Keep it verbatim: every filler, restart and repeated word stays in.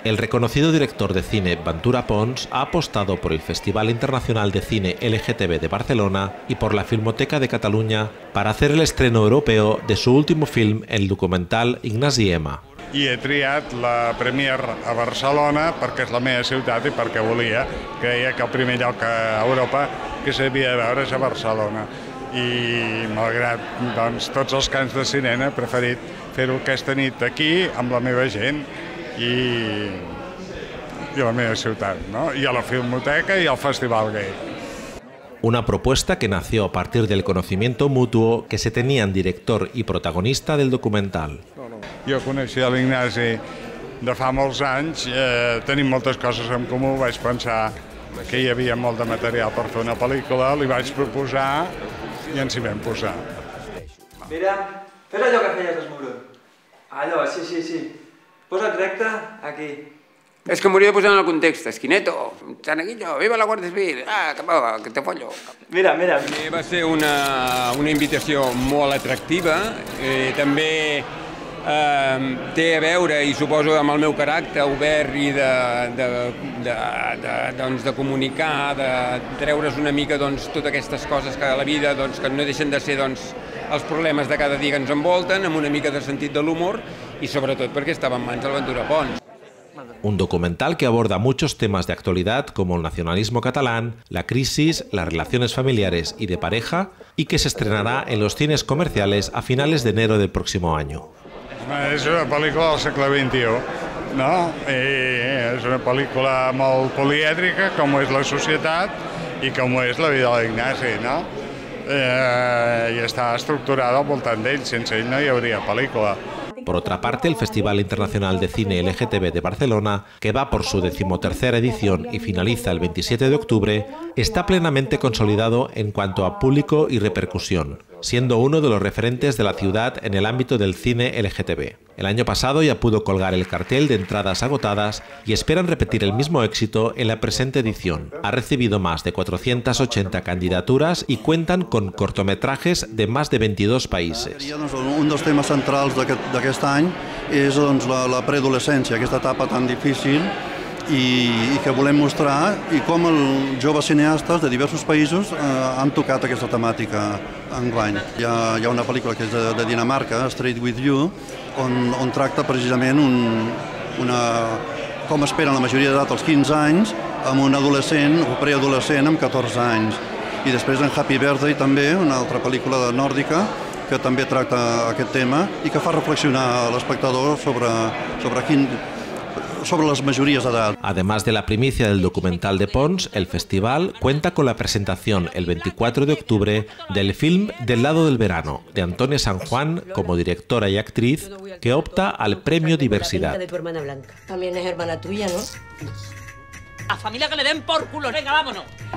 El reconocido director de cine Ventura Pons ha apostado por el Festival Internacional de Cine L G T B de Barcelona y por la Filmoteca de Cataluña para hacer el estreno europeo de su último film, el documental Ignasi Emma. I he triat la Premier a Barcelona perquè és la meva ciutat i perquè volia. Creia que el primer lloc a Europa que s'havia de veure és a Barcelona. I malgrat doncs, tots els cants de cinema he preferit fer-ho aquesta nit aquí amb la meva gent i, i la meva ciutat, ¿no? I a la Filmoteca i al Festival Gay. Una propuesta que nació a partir del conocimiento mutuo que se tenían director y protagonista del documental. Jo coneixia l'Ignasi de fa molts anys, eh, tenim moltes coses en comú, vaig pensar que hi havia molt de material per fer una pel·lícula, li vaig proposar i ens hi vam posar. Mira, fes allò que feies, Esmuro. Allò, sí, sí, sí. Posa't recte, aquí. És que m'hauria de posar en el context. Esquineto, Xanaguillo, viva la Guàrdia Civil, ah, que, que te follo. Mira, mira. Va ser una, una invitació molt atractiva, eh, també eh, té a veure, i suposo amb el meu caràcter obert i de, de, de, de, doncs, de comunicar, de treure's una mica doncs, totes aquestes coses que a la vida doncs, que no deixen de ser doncs, els problemes de cada dia que ens envolten, amb una mica de sentit de l'humor i sobretot perquè estava en mans del Ventura Pons. Un documental que aborda muchos temas de actualidad como el nacionalismo catalán, la crisis, las relaciones familiares y de pareja, y que se estrenará en los cines comerciales a finales de enero del próximo año. És una pel·lícula del segle vint-i-u, no? I és una pel·lícula molt polièdrica, com és la societat i com és la vida de l'Ignasi, no? Eh, I està estructurada al voltant d'ell, sense ell no hi hauria pel·lícula. Por otra parte, el Festival Internacional de Cine L G T B de Barcelona, que va por su decimotercera edición y finaliza el veintisiete de octubre, está plenamente consolidado en cuanto a público y repercusión, siendo uno de los referentes de la ciudad en el ámbito del cine L G T B. El año pasado ya pudo colgar el cartel de entradas agotadas y esperan repetir el mismo éxito en la presente edición. Ha recibido más de cuatrocientas ochenta candidaturas y cuentan con cortometrajes de más de veintidós países. Un dels temes centrals d'aquest any és doncs, la, la preadolescència, aquesta etapa tan difícil i, i que volem mostrar i com els joves cineastes de diversos països eh, han tocat aquesta temàtica enguany. Hi ha, hi ha una pel·lícula que és de, de Dinamarca, Straight With You, on, on tracta precisament un, una, com esperen la majoria d'edat als quinze anys amb un adolescent o preadolescent amb catorze anys. I després en Happy Birthday també, una altra pel·lícula nòrdica, que també tracta aquest tema y que fa reflexionar al espectador sobre, sobre, quin, sobre las mayorías de edad. Además de la primicia del documental de Pons, el festival cuenta con la presentación el veinticuatro de octubre del film Del lado del verano, de Antonia San Juan como directora y actriz, que opta al premio Diversidad. De tu hermana Blanca. También es hermana tuya, ¿no? A familia que le den por culo, venga, vámonos.